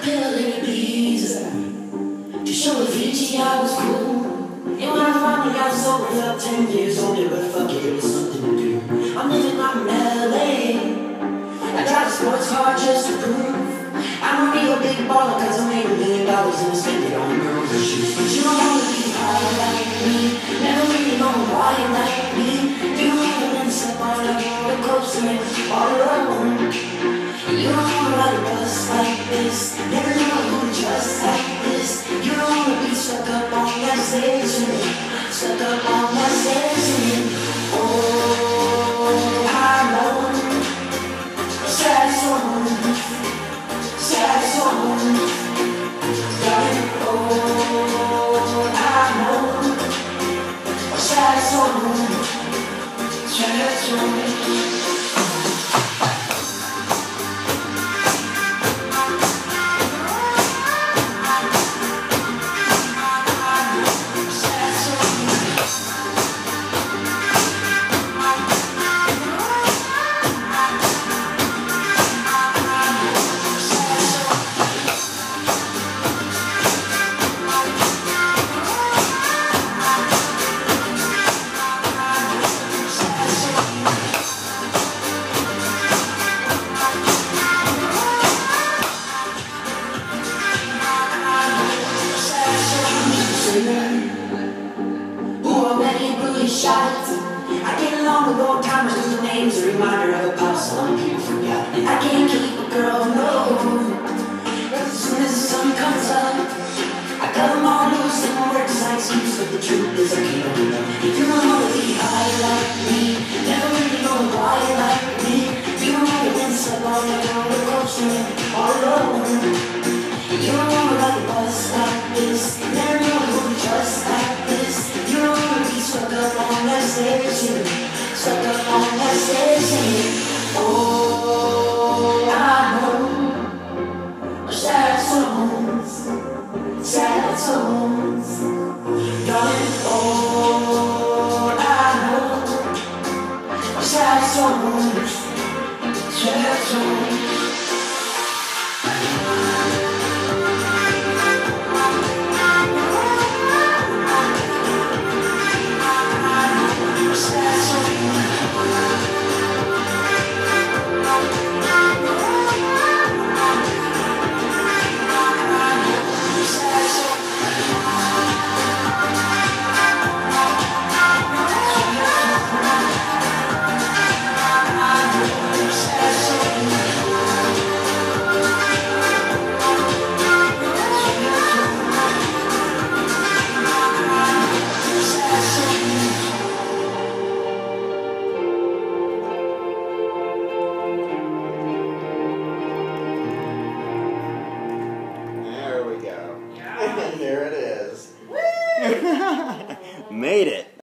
pill in Ibiza to show the Fiji I was cool. And when I finally got sober, felt 10 years older, but fuck it, it was something to do. I'm living out in LA. I drive a sports car just to prove I'm a real big baller, cause I made $1 million and I spent it on girls and shoes. But you don't wanna be high like me, never really know why you like me. You don't wanna end up on a roller coaster and all alone. You don't wanna ride a bus like this, never know who to trust like this. You don't wanna be stuck up on that station, stuck up on that station. Oh, I know. Sad songs, sad songs, darling, oh, I know. Sad songs, sad songs. Who already really shot. I get along with old timers cause the name's a reminder of a pop song people forgot. I can't keep a girl, no. But as soon as the sun comes up, I cut them all loose and work as an excuse. But the truth is I can't hold up. You don't wanna be high like me, never really know why you like me. You don't wanna win stuck on the roller coaster all alone. You don't wanna ride the bus like this, never know who to trust like this. You don't wanna be stuck up on that station, stuck up on that station. Oh, I know. Sad songs, sad songs, darling. Oh, I know. Sad songs, sad songs. There it is. Made it.